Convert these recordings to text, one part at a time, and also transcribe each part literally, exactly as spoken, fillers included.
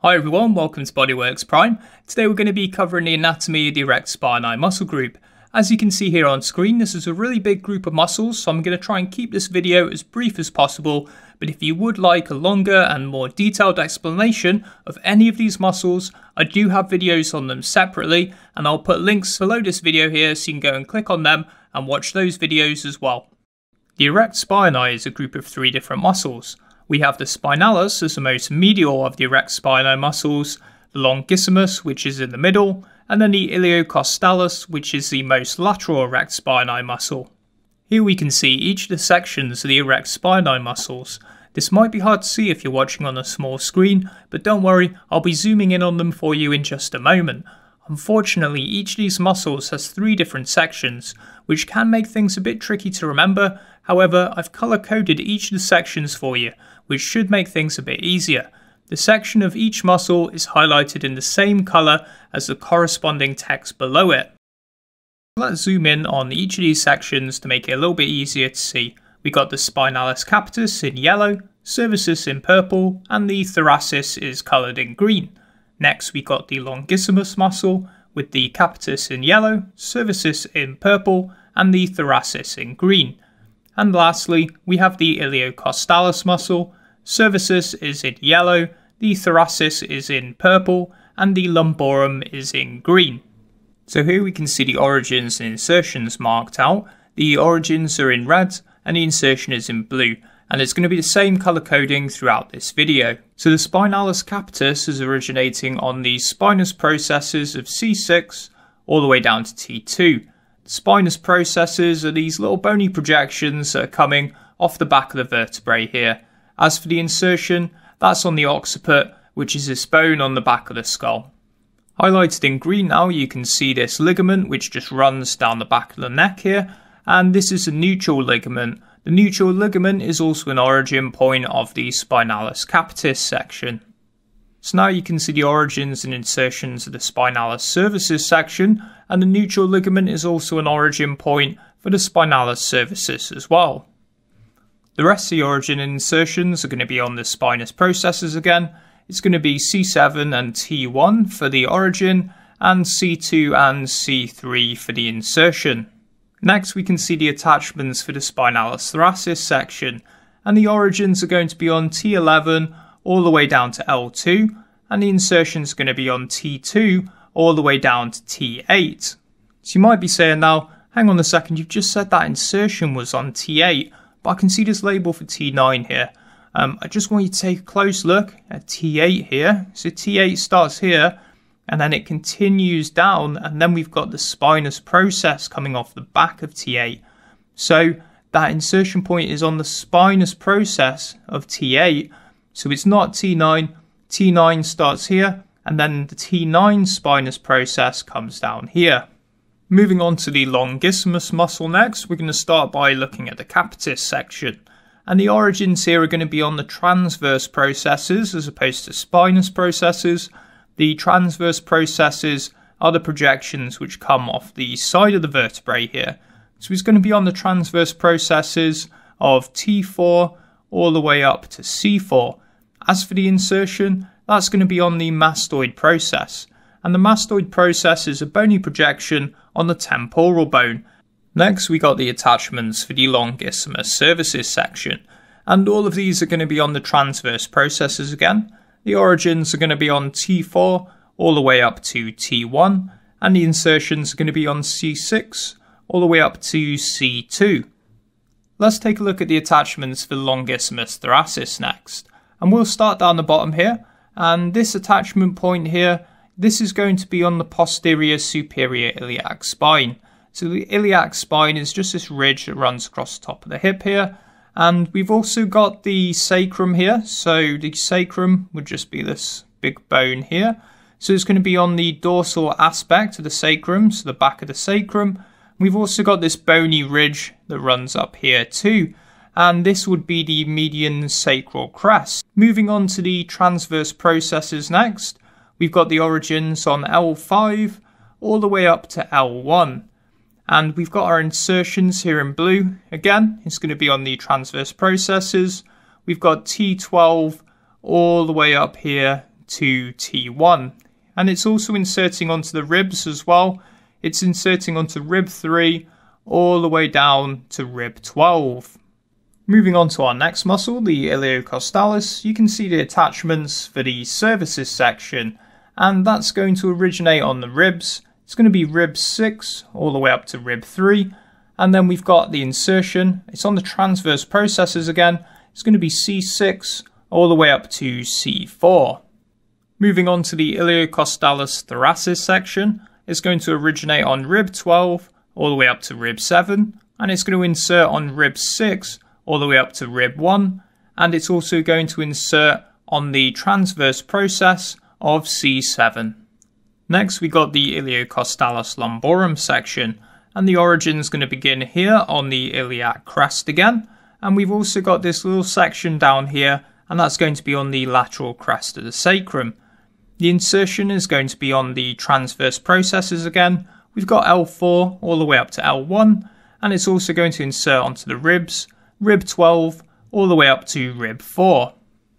Hi everyone, welcome to Bodyworks Prime. Today we're going to be covering the anatomy of the Erector Spinae muscle group. As you can see here on screen, this is a really big group of muscles, so I'm going to try and keep this video as brief as possible. But if you would like a longer and more detailed explanation of any of these muscles, I do have videos on them separately, and I'll put links below this video here so you can go and click on them and watch those videos as well. The Erector Spinae is a group of three different muscles. We have the spinalis as the most medial of the Erector Spinae muscles, the longissimus, which is in the middle, and then the Iliocostalis, which is the most lateral Erector Spinae muscle. Here we can see each of the sections of the Erector Spinae muscles. This might be hard to see if you're watching on a small screen, but don't worry, I'll be zooming in on them for you in just a moment. Unfortunately, each of these muscles has three different sections, which can make things a bit tricky to remember. However, I've color-coded each of the sections for you, which should make things a bit easier. The section of each muscle is highlighted in the same color as the corresponding text below it. Let's zoom in on each of these sections to make it a little bit easier to see. We got the spinalis capitis in yellow, cervicis in purple, and the thoracis is colored in green. Next we got the longissimus muscle with the capitis in yellow, cervicis in purple, and the thoracis in green. And lastly, we have the iliocostalis muscle. Cervicis is in yellow, the thoracis is in purple, and the lumborum is in green. So here we can see the origins and insertions marked out. The origins are in red, and the insertion is in blue. And it's going to be the same color coding throughout this video. So the spinalis capitis is originating on the spinous processes of C six all the way down to T two. The spinous processes are these little bony projections that are coming off the back of the vertebrae here. As for the insertion, that's on the occiput, which is this bone on the back of the skull. Highlighted in green now, you can see this ligament which just runs down the back of the neck here, and this is a nuchal ligament. The nuchal ligament is also an origin point of the spinalis capitis section. So now you can see the origins and insertions of the spinalis cervicis section, and the nuchal ligament is also an origin point for the spinalis cervicis as well. The rest of the origin and insertions are going to be on the spinous processes again. It's going to be C seven and T one for the origin, and C two and C three for the insertion. Next we can see the attachments for the spinalis thoracis section, and the origins are going to be on T eleven all the way down to L two, and the insertions are going to be on T two all the way down to T eight. So you might be saying now, hang on a second, you've just said that insertion was on T eight, but I can see this label for T nine here. Um, I just want you to take a close look at T eight here. So T eight starts here, and then it continues down, and then we've got the spinous process coming off the back of T eight. So that insertion point is on the spinous process of T eight, so it's not T nine. T nine starts here, and then the T nine spinous process comes down here. Moving on to the longissimus muscle next, we're going to start by looking at the capitis section. And the origins here are going to be on the transverse processes as opposed to spinous processes. The transverse processes are the projections which come off the side of the vertebrae here. So it's going to be on the transverse processes of T four all the way up to C four. As for the insertion, that's going to be on the mastoid process. And the mastoid process is a bony projection on the temporal bone. Next we got the attachments for the longissimus cervicis section. And all of these are going to be on the transverse processes again. The origins are going to be on T four all the way up to T one, and the insertions are going to be on C six all the way up to C two. Let's take a look at the attachments for the longissimus thoracis next. And we'll start down the bottom here, and this attachment point here, this is going to be on the posterior superior iliac spine. So the iliac spine is just this ridge that runs across the top of the hip here. And we've also got the sacrum here. So the sacrum would just be this big bone here. So it's going to be on the dorsal aspect of the sacrum, so the back of the sacrum. We've also got this bony ridge that runs up here too. And this would be the median sacral crest. Moving on to the transverse processes next. We've got the origins on L five all the way up to L one. And we've got our insertions here in blue. Again, it's going to be on the transverse processes. We've got T twelve all the way up here to T one. And it's also inserting onto the ribs as well. It's inserting onto rib three all the way down to rib twelve. Moving on to our next muscle, the Iliocostalis, you can see the attachments for the cervicis section, and that's going to originate on the ribs. It's going to be rib six all the way up to rib three, and then we've got the insertion. It's on the transverse processes again. It's going to be C six all the way up to C four. Moving on to the Iliocostalis thoracis section, it's going to originate on rib twelve all the way up to rib seven, and it's going to insert on rib six all the way up to rib one, and it's also going to insert on the transverse process of C seven. Next we got the Iliocostalis lumborum section, and the origin is going to begin here on the iliac crest again, and we've also got this little section down here, and that's going to be on the lateral crest of the sacrum. The insertion is going to be on the transverse processes again. We've got L four all the way up to L one, and it's also going to insert onto the ribs, rib twelve all the way up to rib four.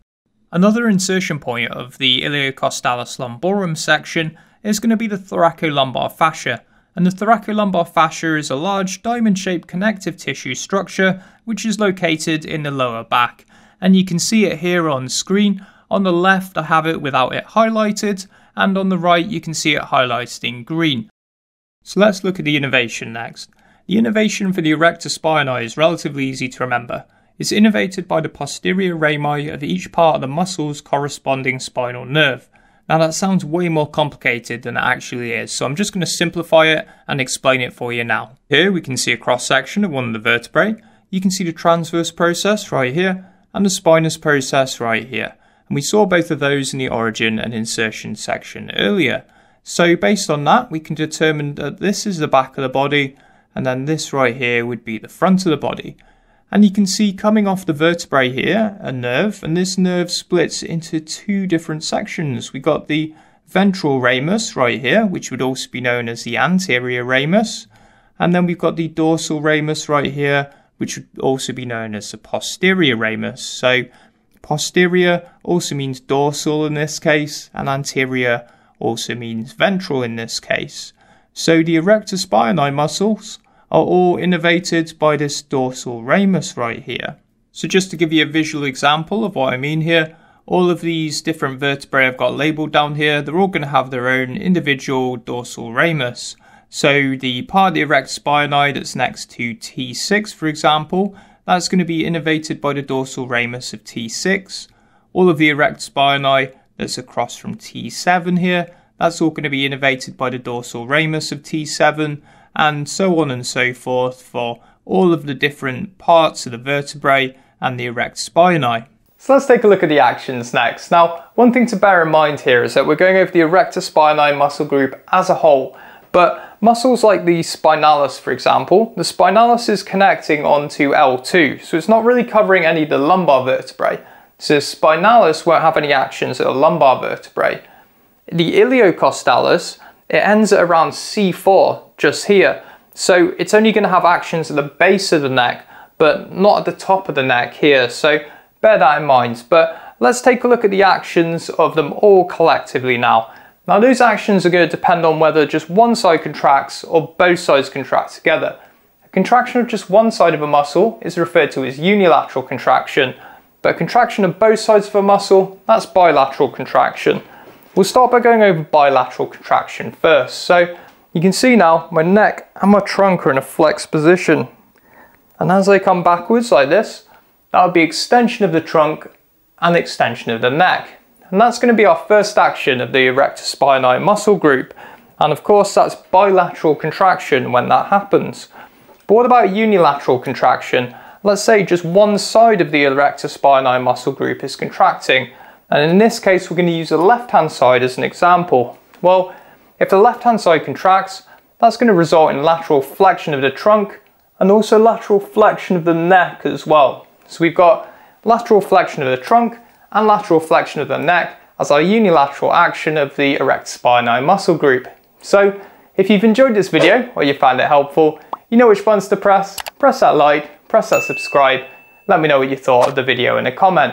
Another insertion point of the Iliocostalis lumborum section is going to be the thoracolumbar fascia, and the thoracolumbar fascia is a large diamond-shaped connective tissue structure which is located in the lower back, and you can see it here on screen. On the left I have it without it highlighted, and on the right you can see it highlighted in green. So let's look at the innervation next. The innervation for the Erector Spinae is relatively easy to remember. It's innervated by the posterior rami of each part of the muscle's corresponding spinal nerve. Now that sounds way more complicated than it actually is, so I'm just going to simplify it and explain it for you now. Here we can see a cross section of one of the vertebrae. You can see the transverse process right here and the spinous process right here. And we saw both of those in the origin and insertion section earlier. So based on that, we can determine that this is the back of the body, and then this right here would be the front of the body. And you can see coming off the vertebrae here, a nerve, and this nerve splits into two different sections. We got the ventral ramus right here, which would also be known as the anterior ramus. And then we've got the dorsal ramus right here, which would also be known as the posterior ramus. So posterior also means dorsal in this case, and anterior also means ventral in this case. So the Erector Spinae muscles are all innervated by this dorsal ramus right here. So just to give you a visual example of what I mean here, all of these different vertebrae I've got labelled down here, they're all going to have their own individual dorsal ramus. So the part of the Erector Spinae that's next to T six, for example, that's going to be innervated by the dorsal ramus of T six. All of the Erector Spinae that's across from T seven here, that's all going to be innervated by the dorsal ramus of T seven, and so on and so forth for all of the different parts of the vertebrae and the Erector Spinae. So let's take a look at the actions next. Now, one thing to bear in mind here is that we're going over the Erector Spinae muscle group as a whole, but muscles like the spinalis, for example, the spinalis is connecting onto L two, so it's not really covering any of the lumbar vertebrae. So the spinalis won't have any actions at the lumbar vertebrae. The iliocostalis, it ends at around C four, just here. So it's only going to have actions at the base of the neck, but not at the top of the neck here. So bear that in mind. But let's take a look at the actions of them all collectively now. Now those actions are going to depend on whether just one side contracts or both sides contract together. A contraction of just one side of a muscle is referred to as unilateral contraction, but a contraction of both sides of a muscle, that's bilateral contraction. We'll start by going over bilateral contraction first. So you can see now my neck and my trunk are in a flexed position. And as they come backwards like this, that would be extension of the trunk and extension of the neck. And that's going to be our first action of the Erector Spinae muscle group. And of course that's bilateral contraction when that happens. But what about unilateral contraction? Let's say just one side of the Erector Spinae muscle group is contracting. And in this case we're going to use the left hand side as an example. Well, if the left hand side contracts, that's going to result in lateral flexion of the trunk and also lateral flexion of the neck as well. So we've got lateral flexion of the trunk and lateral flexion of the neck as our unilateral action of the Erector Spinae muscle group. So if you've enjoyed this video or you found it helpful, you know which buttons to press. Press that like, press that subscribe, let me know what you thought of the video in a comment.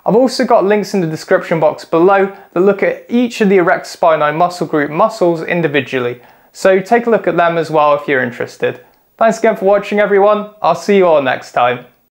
I've also got links in the description box below that look at each of the Erector Spinae muscle group muscles individually, so take a look at them as well if you're interested. Thanks again for watching everyone, I'll see you all next time.